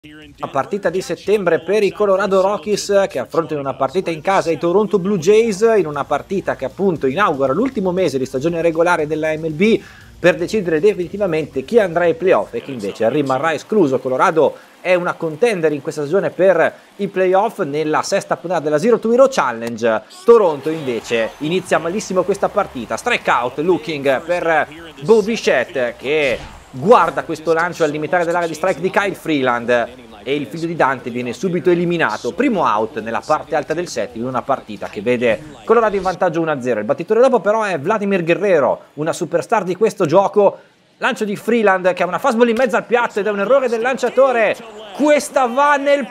Una partita di settembre per i Colorado Rockies che affrontano una partita in casa ai Toronto Blue Jays, in una partita che appunto inaugura l'ultimo mese di stagione regolare della MLB per decidere definitivamente chi andrà ai playoff e chi invece rimarrà escluso. Colorado è una contender in questa stagione per i playoff nella sesta puntata della Zero to Hero Challenge. Toronto invece inizia malissimo questa partita, strikeout looking per Bo Bichette che guarda questo lancio al limitare dell'area di strike di Kyle Freeland e il figlio di Dante viene subito eliminato. Primo out nella parte alta del settimo in una partita che vede Colorado in vantaggio 1-0. Il battitore dopo però è Vladimir Guerrero, una superstar di questo gioco. Lancio di Freeland che ha una fastball in mezzo al piatto ed è un errore del lanciatore. Questa va nel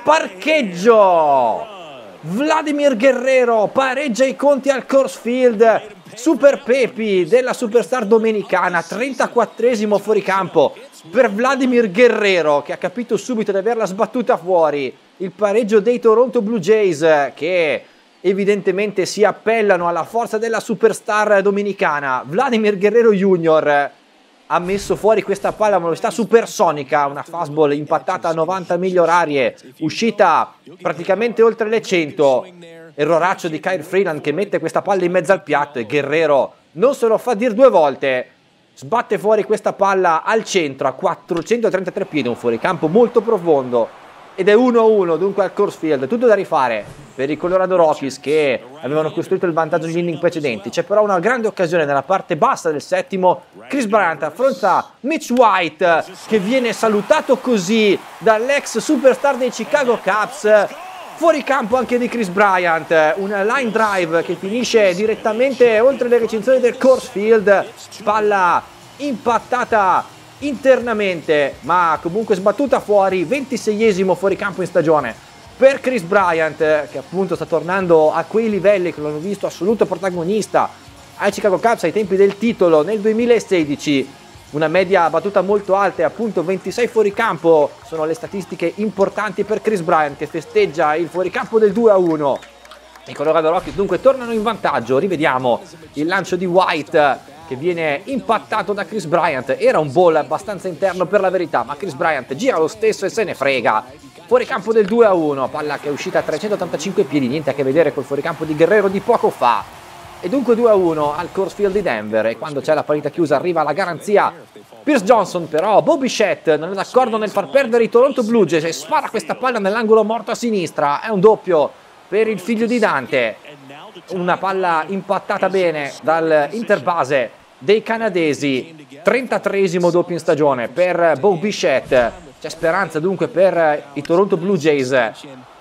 parcheggio. Vladimir Guerrero pareggia i conti al Coors Field. Super Pepi della superstar domenicana, 34esimo fuoricampo per Vladimir Guerrero che ha capito subito di averla sbattuta fuori. Il pareggio dei Toronto Blue Jays che evidentemente si appellano alla forza della superstar domenicana. Vladimir Guerrero Jr. ha messo fuori questa palla a velocità supersonica, una fastball impattata a 90 miglia orarie, uscita praticamente oltre le 100. Erroraccio di Kyle Freeland che mette questa palla in mezzo al piatto e Guerrero non se lo fa dire due volte, sbatte fuori questa palla al centro a 433 piedi, un fuoricampo molto profondo ed è 1-1 dunque al Coors Field. Tutto da rifare per i Colorado Rockies che avevano costruito il vantaggio negli inning precedenti. C'è però una grande occasione nella parte bassa del settimo. Chris Bryant affronta Mitch White che viene salutato così dall'ex superstar dei Chicago Cubs. Fuori campo anche di Chris Bryant, un line drive che finisce direttamente oltre le recinzioni del Coors Field, palla impattata internamente ma comunque sbattuta fuori, 26esimo fuoricampo in stagione per Chris Bryant che appunto sta tornando a quei livelli che l'hanno visto assoluto protagonista ai Chicago Cubs ai tempi del titolo nel 2016. Una media battuta molto alta e appunto 26 fuoricampo sono le statistiche importanti per Chris Bryant che festeggia il fuoricampo del 2-1. I Colorado Rockies dunque tornano in vantaggio. Rivediamo il lancio di White che viene impattato da Chris Bryant. Era un ball abbastanza interno per la verità, ma Chris Bryant gira lo stesso e se ne frega. Fuoricampo del 2-1, palla che è uscita a 385 piedi, niente a che vedere col fuoricampo di Guerrero di poco fa. E dunque 2-1 al Coors Field di Denver e quando c'è la partita chiusa arriva la garanzia. Pierce Johnson però, Bo Bichette non è d'accordo nel far perdere i Toronto Blue Jays e spara questa palla nell'angolo morto a sinistra. È un doppio per il figlio di Dante. Una palla impattata bene dal interbase dei canadesi. 33esimo doppio in stagione per Bo Bichette. C'è speranza dunque per i Toronto Blue Jays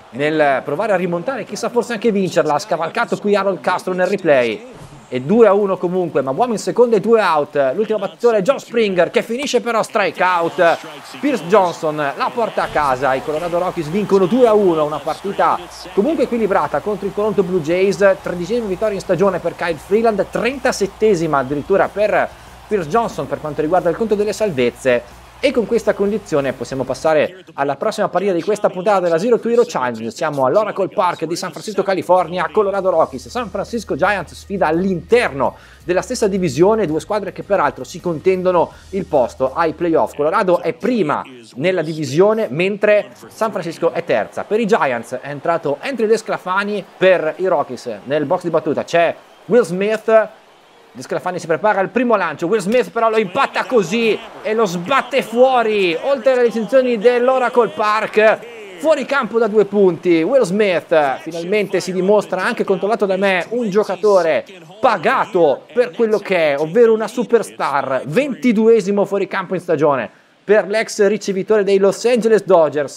nel provare a rimontare, chissà forse anche vincerla. Ha scavalcato qui Harold Castro nel replay e 2-1 comunque, ma uomo in seconda e 2 out. L'ultimo battitore è John Springer che finisce però strikeout. Pierce Johnson la porta a casa. I Colorado Rockies vincono 2-1, una partita comunque equilibrata contro i Toronto Blue Jays. 13esima vittoria in stagione per Kyle Freeland, 37esima addirittura per Pierce Johnson per quanto riguarda il conto delle salvezze. E con questa condizione possiamo passare alla prossima partita di questa puntata della Zero to Hero Challenge. Siamo all'Oracle Park di San Francisco, California. Colorado Rockies, San Francisco Giants sfida all'interno della stessa divisione, due squadre che peraltro si contendono il posto ai playoff. Colorado è prima nella divisione mentre San Francisco è terza. Per i Giants è entrato Anthony Desclafani, per i Rockies nel box di battuta c'è Will Smith. Desclafani si prepara al primo lancio, Will Smith però lo impatta così e lo sbatte fuori oltre le recinzioni dell'Oracle Park. Fuori campo da 2 punti. Will Smith finalmente si dimostra, anche controllato da me, un giocatore pagato per quello che è, ovvero una superstar. 22esimo fuori campo in stagione per l'ex ricevitore dei Los Angeles Dodgers.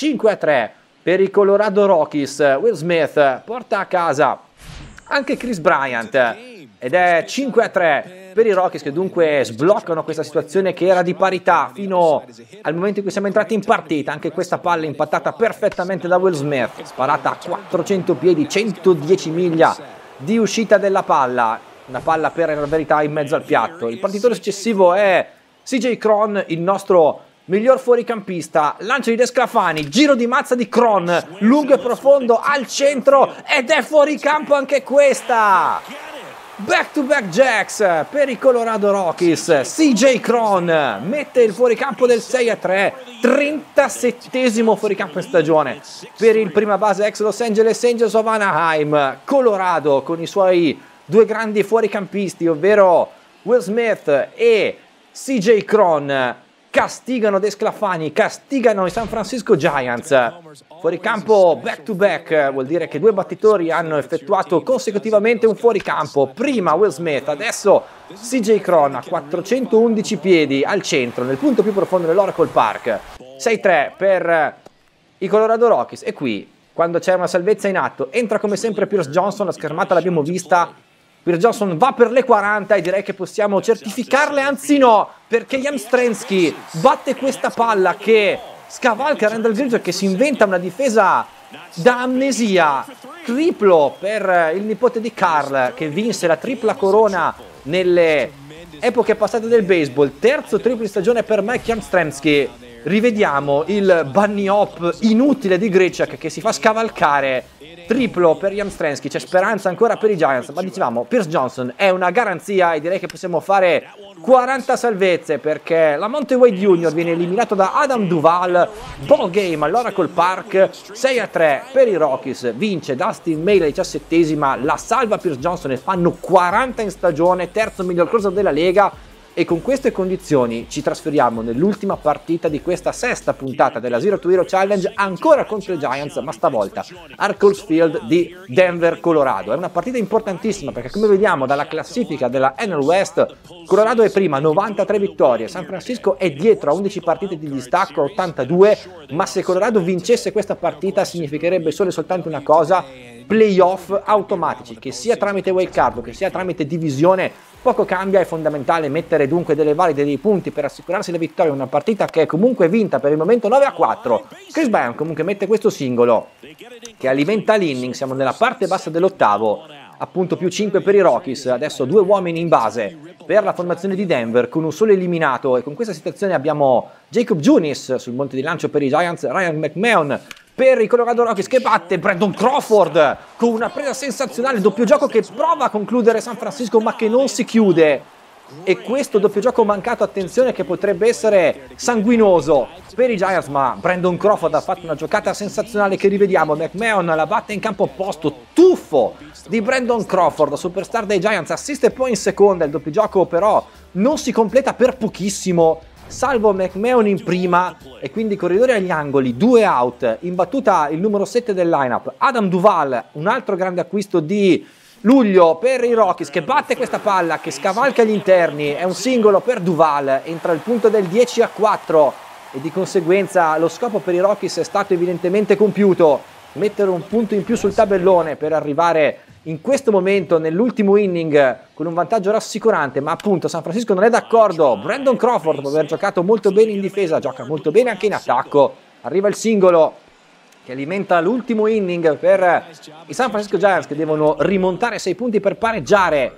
5-3 per i Colorado Rockies. Will Smith porta a casa anche Chris Bryant ed è 5-3 per i Rockies che dunque sbloccano questa situazione che era di parità fino al momento in cui siamo entrati in partita. Anche questa palla impattata perfettamente da Will Smith, sparata a 400 piedi, 110 miglia di uscita della palla, una palla per la verità in mezzo al piatto. Il partitore successivo è CJ Cron, il nostro miglior fuoricampista. Lancio di Desclafani, giro di mazza di Cron, lungo e profondo al centro ed è fuori campo anche questa. Back to back jacks per i Colorado Rockies. CJ Cron mette il fuoricampo del 6-3, 37esimo fuoricampo in stagione per il prima base ex Los Angeles Angels of Anaheim. Colorado con i suoi due grandi fuoricampisti, ovvero Will Smith e CJ Cron, castigano De Sclafani, castigano i San Francisco Giants. Fuoricampo back to back vuol dire che due battitori hanno effettuato consecutivamente un fuoricampo. Prima Will Smith, adesso CJ Cron a 411 piedi al centro, nel punto più profondo dell'Oracle Park. 6-3 per i Colorado Rockies. E qui, quando c'è una salvezza in atto, entra come sempre Pierce Johnson. La schermata l'abbiamo vista. Pierce Johnson va per le 40 e direi che possiamo certificarle, anzi no, perché Yastrzemski batte questa palla che scavalca Randall Grichuk, che si inventa una difesa da amnesia. Triplo per il nipote di Carl, che vinse la tripla corona nelle epoche passate del baseball. Terzo triplo in stagione per Mike Yastrzemski. Rivediamo il bunny hop inutile di Grichuk che si fa scavalcare. Triplo per Yastrzemski, c'è speranza ancora per i Giants, ma dicevamo Pierce Johnson è una garanzia e direi che possiamo fare 40 salvezze, perché la Monte Wade Jr. viene eliminato da Adam Duvall. Ball game all'Oracle Park, 6-3 per i Rockies, vince Dustin May la 17esima, la salva Pierce Johnson e fanno 40 in stagione, terzo miglior closer della Lega. E con queste condizioni ci trasferiamo nell'ultima partita di questa sesta puntata della Zero to Hero Challenge, ancora contro i Giants, ma stavolta al Coors Field di Denver, Colorado. È una partita importantissima perché, come vediamo dalla classifica della NL West, Colorado è prima, 93 vittorie, San Francisco è dietro a 11 partite di distacco, 82, ma se Colorado vincesse questa partita significherebbe solo e soltanto una cosa: playoff automatici, che sia tramite wild card o che sia tramite divisione. Poco cambia, è fondamentale mettere dunque delle valide, dei punti per assicurarsi la vittoria in una partita che è comunque vinta per il momento 9-4. Chris Bryant comunque mette questo singolo che alimenta l'inning, siamo nella parte bassa dell'ottavo, appunto più 5 per i Rockies, adesso due uomini in base per la formazione di Denver con un solo eliminato, e con questa situazione abbiamo Jacob Junis sul monte di lancio per i Giants, Ryan McMahon per i Colorado Rockies che batte Brandon Crawford con una presa sensazionale, doppio gioco che prova a concludere San Francisco ma che non si chiude, e questo doppio gioco mancato, attenzione, che potrebbe essere sanguinoso per i Giants, ma Brandon Crawford ha fatto una giocata sensazionale che rivediamo. McMahon la batte in campo opposto, tuffo di Brandon Crawford, superstar dei Giants, assiste poi in seconda, il doppio gioco però non si completa per pochissimo, salvo McMahon in prima e quindi corridori agli angoli, 2 out, in battuta il numero 7 del lineup Adam Duvall, un altro grande acquisto di luglio per i Rockies, che batte questa palla che scavalca gli interni, è un singolo per Duvall, entra il punto del 10-4 e di conseguenza lo scopo per i Rockies è stato evidentemente compiuto: mettere un punto in più sul tabellone per arrivare in questo momento nell'ultimo inning con un vantaggio rassicurante. Ma appunto San Francisco non è d'accordo. Brandon Crawford, dopo aver giocato molto bene in difesa, gioca molto bene anche in attacco, arriva il singolo che alimenta l'ultimo inning per i San Francisco Giants, che devono rimontare 6 punti per pareggiare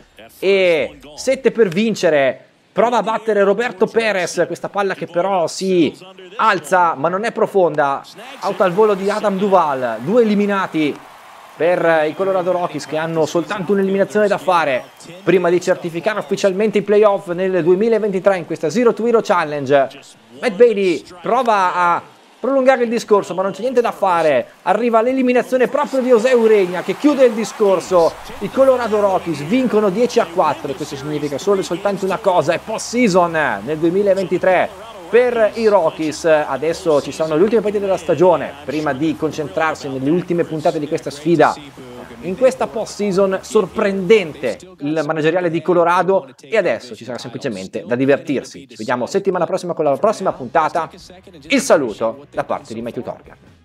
e 7 per vincere. Prova a battere Roberto Perez, questa palla che però si alza ma non è profonda, out al volo di Adam Duvall. 2 eliminati per i Colorado Rockies, che hanno soltanto un'eliminazione da fare prima di certificare ufficialmente i playoff nel 2023 in questa Zero to Hero Challenge. Matt Bailey prova a prolungare il discorso ma non c'è niente da fare, arriva l'eliminazione proprio di José Ureña che chiude il discorso. I Colorado Rockies vincono 10-4 e questo significa solo e soltanto una cosa: è post season nel 2023 per i Rockies. Adesso ci sono le ultime partite della stagione prima di concentrarsi nelle ultime puntate di questa sfida. In questa post season sorprendente il manageriale di Colorado, e adesso ci sarà semplicemente da divertirsi. Ci vediamo settimana prossima con la prossima puntata. Il saluto da parte di Matthew Torger.